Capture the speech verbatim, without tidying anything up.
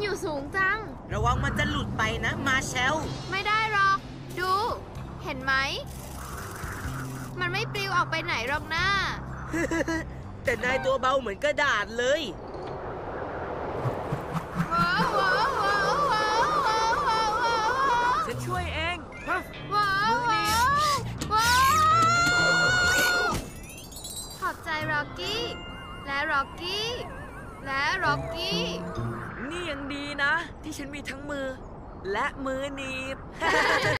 อยู่สูงจังระวังมันจะหลุดไปนะมาเชลไม่ได้หรอกดูเห็นไหมมันไม่ปลิวออกไปไหนหรอกนะแต่นายตัวเบาเหมือนกระดาษเลยว้าวว้าวว้าวว้าวว้าวว้าวว้าวฉันช่วยเองฮะว้าวว้าวว้าวขอบใจร็อกกี้และร็อกกี้และร็อกกี้นี่ยังดีนะที่ฉันมีทั้งมือและมือหนีบ